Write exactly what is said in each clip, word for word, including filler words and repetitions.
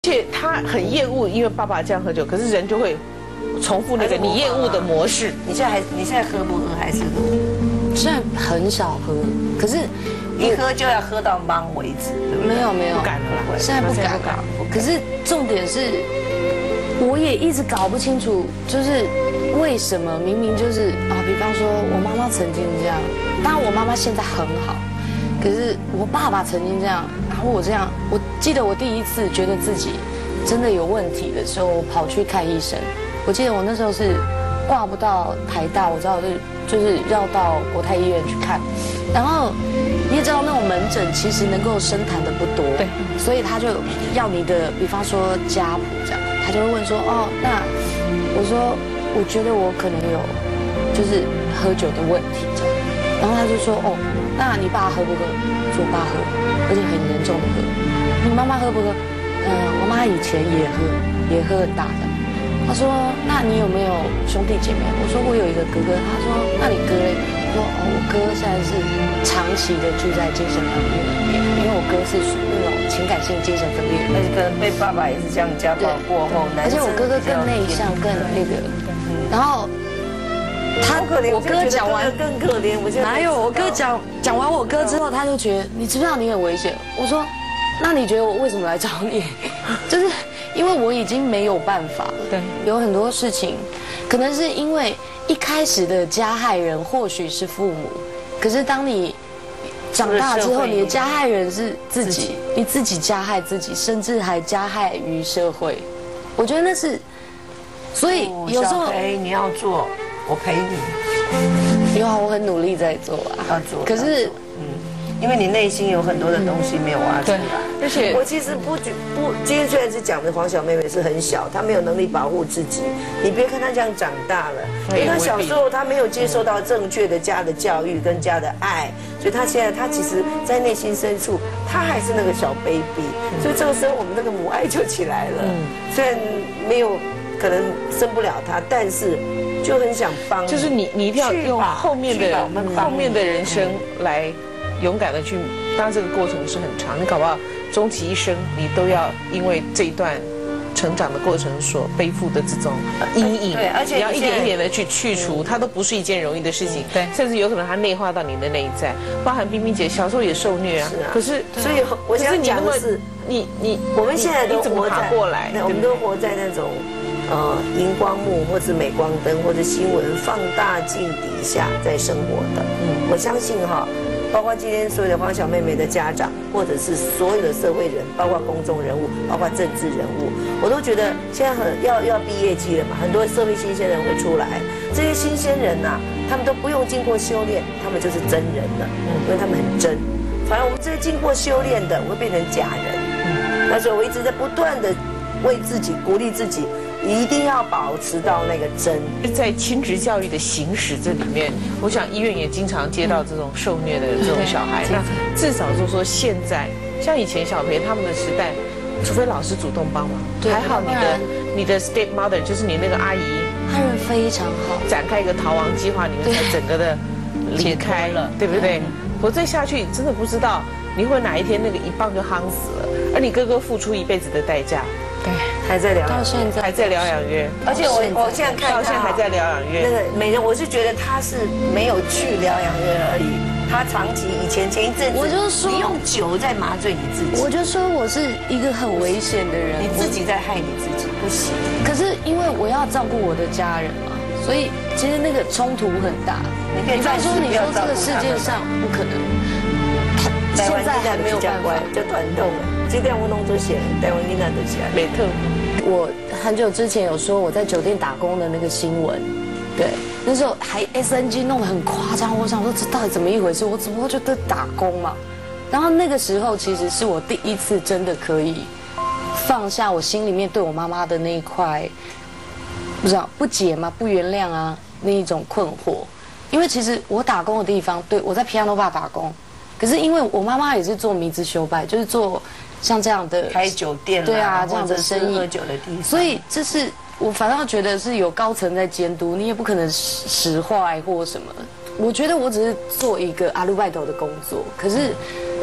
且他很厌恶，因为爸爸这样喝酒，可是人就会重复那个你厌恶的模式。 你现在还你现在喝不喝还是喝？ 现在很少喝，可是一喝就要喝到忙为止，对不对？ 没有没有， 不敢了啦， 现在不敢了。可是重点是，我也一直搞不清楚，就是为什么明明就是啊，比方说我妈妈曾经这样，当然我妈妈现在很好。可是我爸爸曾经这样，然后我这样，我记得我第一次觉得自己真的有问题的时候，我跑去看医生。我记得我那时候是挂不到台大，我知道是就是要到国泰医院去看。然后你也知道那种门诊其实能够深谈的不多，对，所以他就要你的，比方说家谱这样，他就会问说，哦，那我说我觉得我可能有就是喝酒的问题这样。然后他就说，哦，那你爸喝不喝？我说我爸喝，而且很严重的喝。你妈妈喝不喝？嗯，我妈以前也喝，也喝很大的。他说，那你有没有兄弟姐妹？我说我有一个哥哥。他说，那你哥嘞？我说，哦，我哥现在是长期的住在精神病院里面，因为我哥是属于那种情感性精神分裂， 而且可能被爸爸也是这样家暴过后， 而且我哥哥更内向，更那个，然后。他我哥讲完更可怜，我哪有我哥讲讲完我哥之后，他就觉得你知不知道你很危险？我说，那你觉得我为什么来找你？就是因为我已经没有办法了。对，有很多事情，可能是因为一开始的加害人或许是父母，可是当你长大之后，你的加害人是自己，你自己加害自己，甚至还加害于社会。我觉得那是，所以有时候你要做。我陪你， 有啊，我很努力在做啊， 要做。 可是， 嗯，因为你内心有很多的东西没有挖出来。 而且我其实不觉不，今天虽然是讲的黄小妹妹是很小，她没有能力保护自己。你别看她这样长大了，因为她小时候她没有接受到正确的家的教育跟家的爱，所以她现在她其实，在内心深处，她还是那个小 baby。所以这个时候我们那个母爱就起来了。虽然没有可能生不了她，但是。就很想帮， 就是你，你一定要用后面的后面的人生来勇敢的去，当然这个过程是很长，你搞不好终其一生你都要因为这一段成长的过程所背负的这种阴影， 对，而且你要一点一点的去去除，它都不是一件容易的事情，对，甚至有可能它内化到你的内在，包含冰冰姐小时候也受虐啊，可是所以我想讲的是， 你你我们现在都活在过来， 我们都活在那种。呃，荧光幕或者镁光灯或者新闻放大镜底下在生活的，嗯，我相信哈，包括今天所有的黄小妹妹的家长，或者是所有的社会人，包括公众人物，包括政治人物，我都觉得现在很要要毕业季了嘛，很多社会新鲜人会出来，这些新鲜人呐、啊，他们都不用经过修炼，他们就是真人了，因为他们很真。反而我们这些经过修炼的，会变成假人。嗯，那所以我一直在不断的为自己鼓励自己。一定要保持到那个真。 在亲职教育的行使这里面，我想医院也经常接到这种受虐的这种小孩。那至少就是说，现在像以前小培他们的时代，除非老师主动帮忙，还好你的你的 stepmother 就是你那个阿姨， 她人非常好， 展开一个逃亡计划，你们才整个的离开了，对不对？否则下去真的不知道你会哪一天那个一棒就夯死了，而你哥哥付出一辈子的代价。 对， 还在疗到现在还在疗养院， 而且我我现在看到现在还在疗养院。 那个美人，我是觉得他是没有去疗养院而已，他长期以前前一阵子， 我就说你用酒在麻醉你自己， 我就说我是一个很危险的人， 你自己在害你自己，不行。 可是因为我要照顾我的家人嘛，所以其实那个冲突很大。 你可以再说，你说这个世界上不可能，现在还没有办法， 就短动了。这点我弄这些，台湾囡仔都是啊。 美特， 我很久之前有说我在酒店打工的那个新闻，对，那时候还 S N G 弄得很夸张，我想说这到底怎么一回事？我只不过就在打工嘛。然后那个时候其实是我第一次真的可以放下我心里面对我妈妈的那一块，不知道不解吗？不原谅啊那一种困惑。因为其实我打工的地方，对我在 Piano Bar 打工，可是因为我妈妈也是做迷之修拜，就是做像这样的开酒店， 对啊，这样的生意， 喝酒的地方， 所以这是我反倒觉得是有高层在监督，你也不可能使坏或什么。我觉得我只是做一个阿鲁拜斗的工作，可是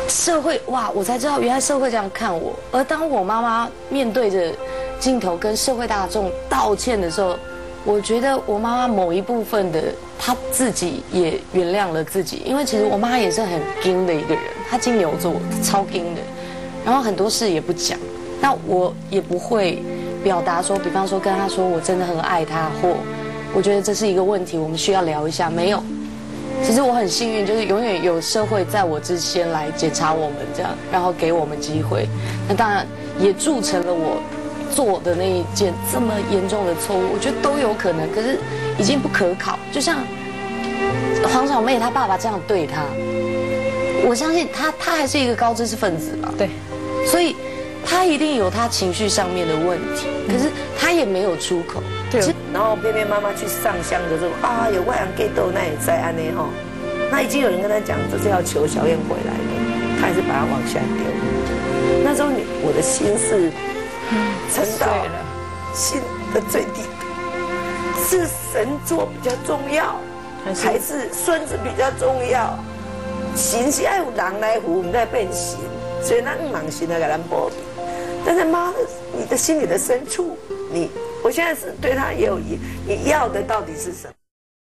社会哇，我才知道原来社会这样看我。而当我妈妈面对着镜头跟社会大众道歉的时候，我觉得我妈妈某一部分的她自己也原谅了自己，因为其实我妈也是很硬的一个人，她金牛座超硬的，然后很多事也不讲，那我也不会表达说，比方说跟她说我真的很爱她，或我觉得这是一个问题，我们需要聊一下，没有。其实我很幸运，就是永远有社会在我之前来检查我们，这样，然后给我们机会。那当然也铸成了我做的那一件这么严重的错误，我觉得都有可能，可是已经不可考。就像黄小妹她爸爸这样对她，我相信她她还是一个高知识分子嘛， 对， 所以她一定有她情绪上面的问题，可是她也没有出口。 对， 然后偏偏妈妈去上香的时候，啊，有外人给豆那也在安内哈，那已经有人跟他讲这是要求小燕回来的，他还是把它往下丢。那时候你我的心是沉到心的最低，是神做比较重要，还是孙子比较重要？神是要有人来扶，我们在变神，所以咱忙神来给咱保庇。但是妈，你的心里的深处，你。我现在是对他也有疑，你要的到底是什么？